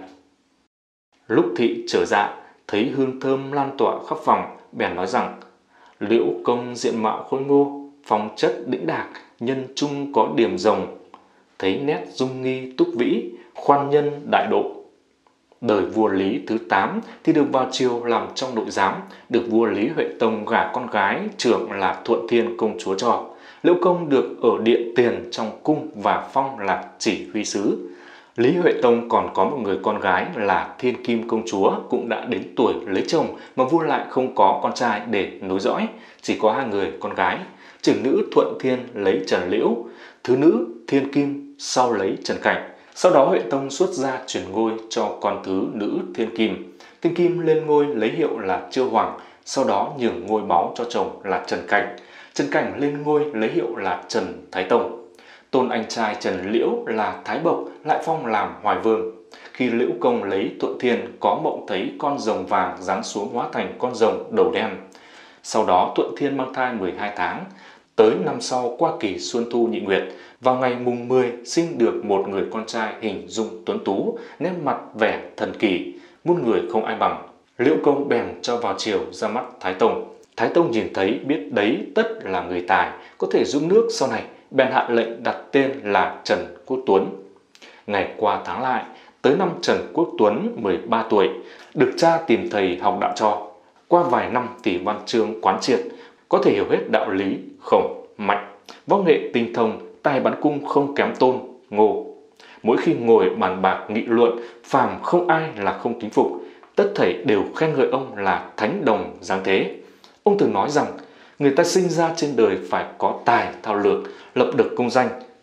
Lúc Thị trở dạ, thấy hương thơm lan tỏa khắp phòng, bèn nói rằng: Liễu Công diện mạo khôi ngô, phong chất đĩnh đạc, nhân trung có điểm rồng, thấy nét dung nghi túc vĩ, khoan nhân đại độ. Đời vua Lý thứ tám thì được vào triều làm trong nội giám, được vua Lý Huệ Tông gả con gái trưởng là Thuận Thiên công chúa cho. Liễu Công được ở điện tiền trong cung và phong là chỉ huy sứ. Lý Huệ Tông còn có một người con gái là Thiên Kim công chúa, cũng đã đến tuổi lấy chồng mà vua lại không có con trai để nối dõi, chỉ có hai người con gái. Trưởng nữ Thuận Thiên lấy Trần Liễu, thứ nữ Thiên Kim sau lấy Trần Cảnh. Sau đó Huệ Tông xuất gia truyền ngôi cho con thứ nữ Thiên Kim. Thiên Kim lên ngôi lấy hiệu là Chiêu Hoàng, sau đó nhường ngôi báu cho chồng là Trần Cảnh. Trần Cảnh lên ngôi lấy hiệu là Trần Thái Tông. Tôn anh trai Trần Liễu là Thái Bộc lại phong làm Hoài Vương. Khi Liễu Công lấy Thuận Thiên, có mộng thấy con rồng vàng giáng xuống hóa thành con rồng đầu đen. Sau đó Thuận Thiên mang thai mười hai tháng. Tới năm sau qua kỳ Xuân Thu Nhị Nguyệt, vào ngày mùng mười sinh được một người con trai hình dung tuấn tú, nét mặt vẻ thần kỳ, muôn người không ai bằng. Liễu Công bèn cho vào triều ra mắt Thái Tông. Thái Tông nhìn thấy biết đấy tất là người tài, có thể giúp nước sau này, bèn hạ lệnh đặt tên là Trần Quốc Tuấn. Ngày qua tháng lại, tới năm Trần Quốc Tuấn mười ba tuổi, được cha tìm thầy học đạo cho. Qua vài năm thì văn chương quán triệt, có thể hiểu hết đạo lý, khổng, mạnh, võ nghệ tinh thông, tài bắn cung không kém Tôn, Ngô. Mỗi khi ngồi bàn bạc nghị luận, phàm không ai là không kính phục, tất thảy đều khen ngợi ông là thánh đồng giáng thế. Ông từng nói rằng người ta sinh ra trên đời phải có tài thao lược, lập được công danh,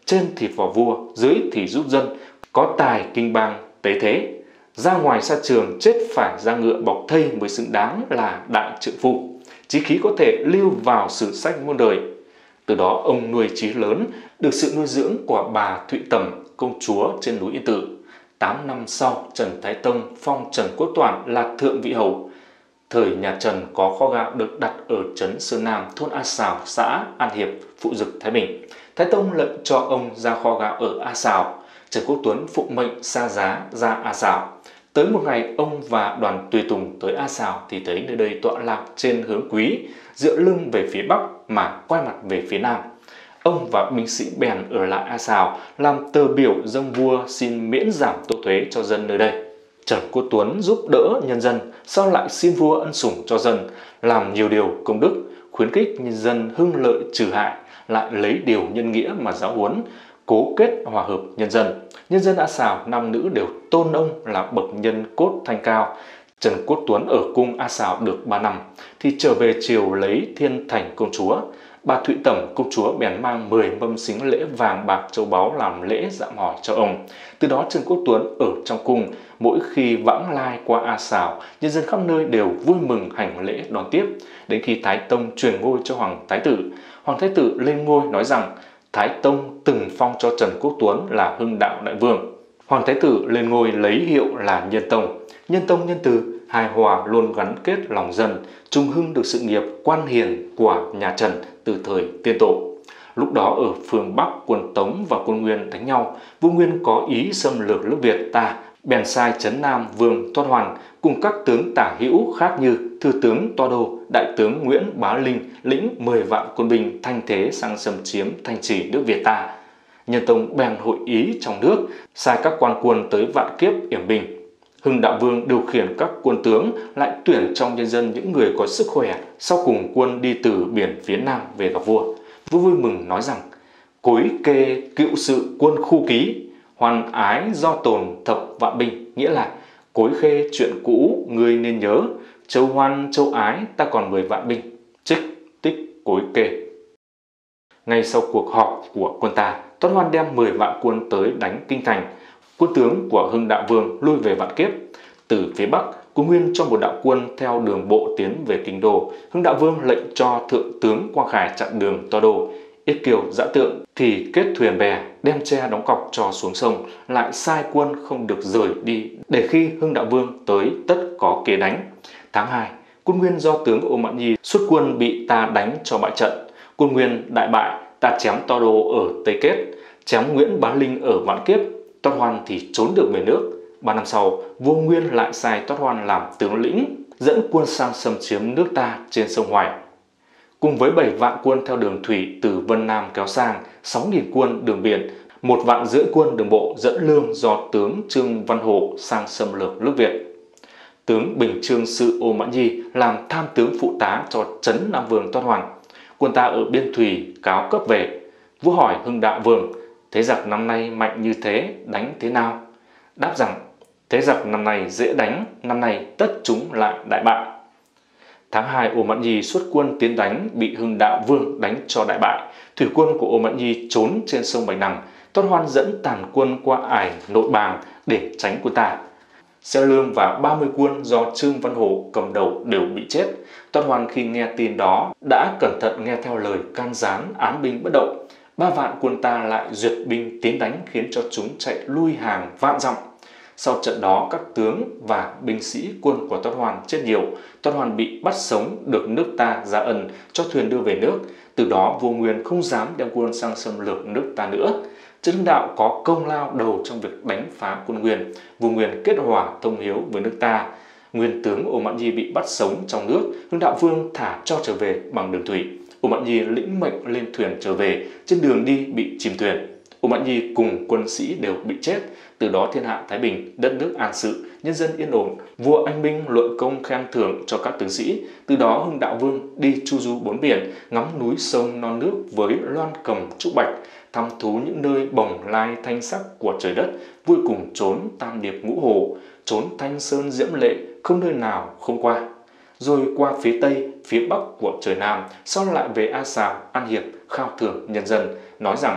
trên thì phò vua, dưới thì giúp dân, có tài kinh bang tế thế. Ra ngoài xa trường chết phải ra ngựa bọc thây mới xứng đáng là đại trượng phu. Chí khí có thể lưu vào sử sách muôn đời. Từ đó ông nuôi chí lớn, được sự nuôi dưỡng của bà Thụy Tẩm, công chúa trên núi Yên Tử. Tám năm sau, Trần Thái Tông phong Trần Quốc Toản là thượng vị hầu. Thời nhà Trần có kho gạo được đặt ở trấn Sơn Nam, thôn A Sào, xã An Hiệp, Phụ Dực, Thái Bình. Thái Tông lệnh cho ông ra kho gạo ở A Sào. Trần Quốc Tuấn phụng mệnh xa giá ra A Sào. Tới một ngày, ông và đoàn tùy tùng tới A Sào thì thấy nơi đây tọa lạc trên hướng Quý, dựa lưng về phía bắc mà quay mặt về phía nam. Ông và binh sĩ bèn ở lại A Sào làm tờ biểu dâng vua xin miễn giảm tô thuế cho dân nơi đây. Trần Quốc Tuấn giúp đỡ nhân dân, sau lại xin vua ân sủng cho dân, làm nhiều điều công đức, khuyến khích nhân dân hưng lợi trừ hại, lại lấy điều nhân nghĩa mà giáo huấn, cố kết hòa hợp nhân dân. Nhân dân A Sào nam nữ đều tôn ông là bậc nhân cốt thanh cao. Trần Quốc Tuấn ở cung A Sào được ba năm thì trở về triều lấy thiên thành công chúa. Bà Thụy Tẩm công chúa bèn mang mười mâm sính lễ vàng bạc châu báu làm lễ dạm hỏi cho ông. Từ đó Trần Quốc Tuấn ở trong cung, mỗi khi vãng lai qua A Sào, nhân dân khắp nơi đều vui mừng hành lễ đón tiếp. Đến khi Thái Tông truyền ngôi cho Hoàng Thái Tử, Hoàng Thái Tử lên ngôi nói rằng Thái Tông từng phong cho Trần Quốc Tuấn là Hưng Đạo Đại Vương. Hoàng Thái Tử lên ngôi lấy hiệu là Nhân Tông. Nhân Tông nhân từ, hài hòa luôn gắn kết lòng dân, trung hưng được sự nghiệp quan hiền của nhà Trần từ thời tiên tổ. Lúc đó ở phương Bắc, quân Tống và quân Nguyên đánh nhau, vua Nguyên có ý xâm lược nước Việt ta, bèn sai trấn Nam Vương Thoát Hoàn cùng các tướng tả hữu khác như Thừa tướng Toa Đô, Đại tướng Nguyễn Bá Linh lĩnh mười vạn quân binh thanh thế sang xâm chiếm thành trì nước Việt ta. Nhân Tông bèn hội ý trong nước, sai các quan quân tới Vạn Kiếp yểm binh. Hưng Đạo Vương điều khiển các quân tướng, lại tuyển trong nhân dân những người có sức khỏe, sau cùng quân đi từ biển phía Nam về gặp vua. Vua vui mừng nói rằng: cối kê cựu sự quân khu ký, hoàn ái do tồn thập vạn binh. Nghĩa là cối khê chuyện cũ người nên nhớ, châu hoan châu ái ta còn mười vạn binh. Trích tích cối kê. Ngay sau cuộc họp của quân ta, Thoát Hoan đem mười vạn quân tới đánh kinh thành. Quân tướng của Hưng Đạo Vương lui về Vạn Kiếp. Từ phía Bắc, Quân Nguyên cho một đạo quân theo đường bộ tiến về kinh đô. Hưng Đạo Vương lệnh cho thượng tướng Quang Khải chặn đường Toa Đô. Yết Kiều Dã Tượng thì kết thuyền bè, đem tre đóng cọc cho xuống sông, lại sai quân không được rời đi, để khi Hưng Đạo Vương tới tất có kế đánh. Tháng hai, Quân Nguyên do tướng Ô Mãn Nhi xuất quân bị ta đánh cho bại trận. Quân Nguyên đại bại, ta chém Toa Đô ở Tây Kết, chém Nguyễn Bá Linh ở Vạn Kiếp. Thoát Hoan thì trốn được về nước. Ba năm sau, vua Nguyên lại sai Thoát Hoan làm tướng lĩnh, dẫn quân sang xâm chiếm nước ta trên sông Hoài. Cùng với bảy vạn quân theo đường thủy từ Vân Nam kéo sang, sáu nghìn quân đường biển, một vạn rưỡi quân đường bộ dẫn lương do tướng Trương Văn Hổ sang xâm lược nước Việt. Tướng Bình Trương Sự Ô Mãn Nhi làm tham tướng phụ tá cho trấn Nam Vương Thoát Hoan. Quân ta ở biên thủy cáo cấp về. Vua hỏi Hưng Đạo Vương: thế giặc năm nay mạnh như thế, đánh thế nào? Đáp rằng: thế giặc năm nay dễ đánh, năm nay tất chúng lại đại bại. Tháng hai, Ô Mãn Nhi xuất quân tiến đánh, bị Hưng Đạo Vương đánh cho đại bại. Thủy quân của Ô Mãn Nhi trốn trên sông Bạch Đằng. Thoát Hoan dẫn tàn quân qua ải Nội Bàng để tránh quân ta. Xeo Lương và ba mươi quân do Trương Văn Hổ cầm đầu đều bị chết. Thoát Hoan khi nghe tin đó đã cẩn thận nghe theo lời can gián, án binh bất động. Ba vạn quân ta lại duyệt binh tiến đánh, khiến cho chúng chạy lui hàng vạn dặm. Sau trận đó, các tướng và binh sĩ quân của Thoát Hoan chết nhiều. Thoát Hoan bị bắt sống, được nước ta ra ân cho thuyền đưa về nước. Từ đó vua Nguyên không dám đem quân sang xâm lược nước ta nữa. Trần Hưng Đạo có công lao đầu trong việc đánh phá quân Nguyên. Vua Nguyên kết hòa thông hiếu với nước ta. Nguyên tướng Ô Mãn Nhi bị bắt sống trong nước, Hưng Đạo Vương thả cho trở về bằng đường thủy. Ô Mãn Nhi lĩnh mệnh lên thuyền trở về, trên đường đi bị chìm thuyền. Ô Mãn Nhi cùng quân sĩ đều bị chết. Từ đó thiên hạ thái bình, đất nước an sự, nhân dân yên ổn. Vua anh binh luận công khen thưởng cho các tướng sĩ. Từ đó Hưng Đạo Vương đi chu du bốn biển, ngắm núi sông non nước với loan cầm trúc bạch, thăm thú những nơi bồng lai thanh sắc của trời đất, vui cùng trốn tam điệp ngũ hồ, trốn thanh sơn diễm lệ, không nơi nào không qua. Rồi qua phía Tây, phía Bắc của trời Nam, sau lại về A Sào, An Hiệp, khao thưởng nhân dân, nói rằng: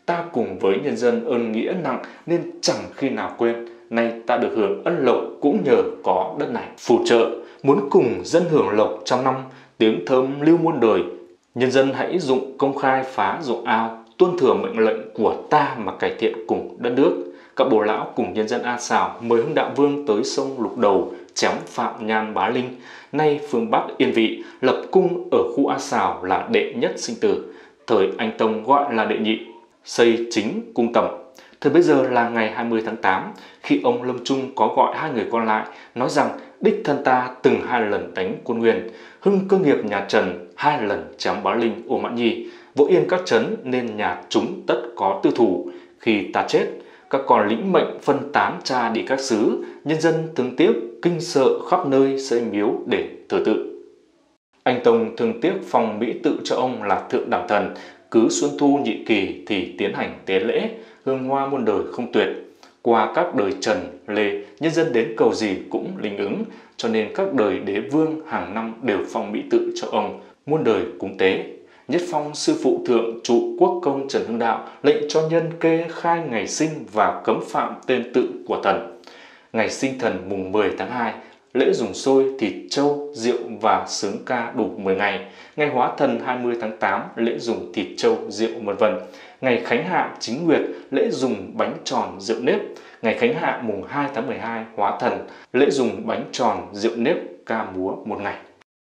Ta cùng với nhân dân ơn nghĩa nặng nên chẳng khi nào quên. Nay ta được hưởng ân lộc cũng nhờ có đất này. Phù trợ, muốn cùng dân hưởng lộc trăm năm, tiếng thơm lưu muôn đời. Nhân dân hãy dụng công khai phá ruộng ao, tuân thừa mệnh lệnh của ta mà cải thiện cùng đất nước. Các bồ lão cùng nhân dân A Sào mời Hưng Đạo Vương tới sông Lục Đầu chém Phạm Nhan Bá Linh, nay phương Bắc Yên Vị, lập cung ở khu A Sào là đệ nhất sinh tử. Thời Anh Tông gọi là đệ nhị, xây chính cung tầm. Thời bây giờ là ngày hai mươi tháng tám, khi ông Lâm Trung có gọi hai người còn lại, nói rằng đích thân ta từng hai lần đánh quân Nguyên, hưng cơ nghiệp nhà Trần hai lần chém Bá Linh, Ô Mãn Nhi, vỗ yên các trấn nên nhà chúng tất có tư thủ. Khi ta chết, các con lĩnh mệnh phân tán cha đi các xứ, nhân dân thương tiếc kinh sợ khắp nơi xây miếu để thờ tự. Anh Tông thương tiếc phong mỹ tự cho ông là thượng đẳng thần, cứ xuân thu nhị kỳ thì tiến hành tế lễ, hương hoa muôn đời không tuyệt. Qua các đời Trần, Lê, nhân dân đến cầu gì cũng linh ứng, cho nên các đời đế vương hàng năm đều phong mỹ tự cho ông, muôn đời cúng tế. Nhất phong sư phụ thượng trụ quốc công Trần Hưng Đạo lệnh cho nhân kê khai ngày sinh và cấm phạm tên tự của thần. Ngày sinh thần mùng mười tháng hai, lễ dùng xôi, thịt trâu, rượu và sướng ca đủ mười ngày. Ngày hóa thần hai mươi tháng tám, lễ dùng thịt trâu, rượu vân vân. Ngày khánh hạ chính nguyệt, lễ dùng bánh tròn, rượu nếp. Ngày khánh hạ mùng hai tháng mười hai, hóa thần, lễ dùng bánh tròn, rượu nếp, ca múa một ngày.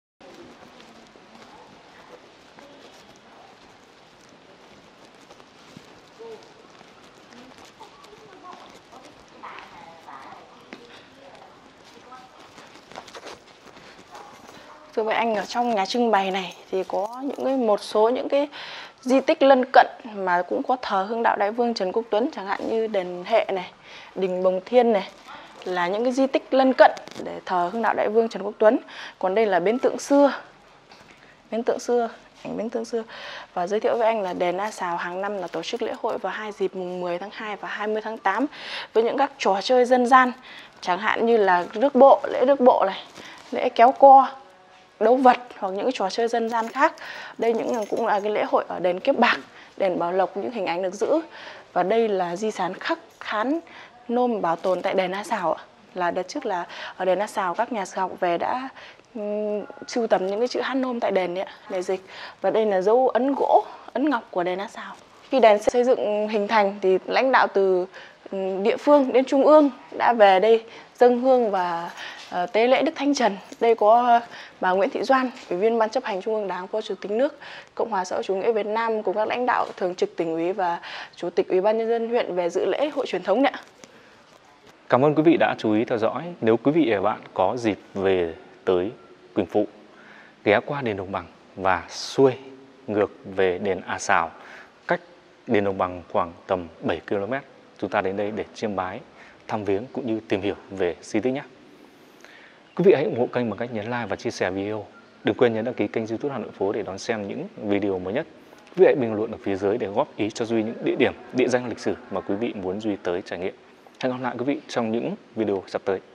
Thưa với anh, ở trong nhà trưng bày này thì có những cái một số những cái di tích lân cận mà cũng có thờ Hưng Đạo Đại Vương Trần Quốc Tuấn, chẳng hạn như đền Hệ này, đình Bồng Thiên này, là những cái di tích lân cận để thờ Hưng Đạo Đại Vương Trần Quốc Tuấn. Còn đây là bến tượng xưa, bến tượng xưa, ảnh bến tượng xưa. Và giới thiệu với anh là đền A Sào hàng năm là tổ chức lễ hội vào hai dịp mùng mười tháng hai và hai mươi tháng tám với những các trò chơi dân gian, chẳng hạn như là rước bộ, lễ rước bộ này, lễ kéo co, đấu vật hoặc những cái trò chơi dân gian khác. Đây những cũng là cái lễ hội ở đền Kiếp Bạc, đền Bảo Lộc, những hình ảnh được giữ. Và đây là di sản khắc khán nôm bảo tồn tại đền A Sào. Là đợt trước là ở đền A Sào các nhà sử học về đã um, sưu tầm những cái chữ hát nôm tại đền ấy, để dịch. Và đây là dấu ấn gỗ, ấn ngọc của đền A Sào. Khi đền xây dựng hình thành thì lãnh đạo từ địa phương đến trung ương đã về đây dâng hương và uh, tế lễ Đức Thánh Trần. Đây có bà Nguyễn Thị Doan, Ủy viên Ban chấp hành Trung ương Đảng, Phó Chủ tịch nước Cộng hòa xã hội chủ nghĩa Việt Nam cùng các lãnh đạo thường trực tỉnh ủy và Chủ tịch Ủy ban nhân dân huyện về dự lễ hội truyền thống này. Cảm ơn quý vị đã chú ý theo dõi. Nếu quý vị và bạn có dịp về tới Quỳnh Phụ, ghé qua đền Đồng Bằng và xuôi ngược về đền A Sào, cách đền Đồng Bằng khoảng tầm bảy ki lô mét, chúng ta đến đây để chiêm bái, thăm viếng cũng như tìm hiểu về di tích nhé. Quý vị hãy ủng hộ kênh bằng cách nhấn like và chia sẻ video. Đừng quên nhấn đăng ký kênh YouTube Hà Nội Phố để đón xem những video mới nhất. Quý vị hãy bình luận ở phía dưới để góp ý cho Duy những địa điểm, địa danh lịch sử mà quý vị muốn Duy tới trải nghiệm. Hẹn gặp lại quý vị trong những video sắp tới.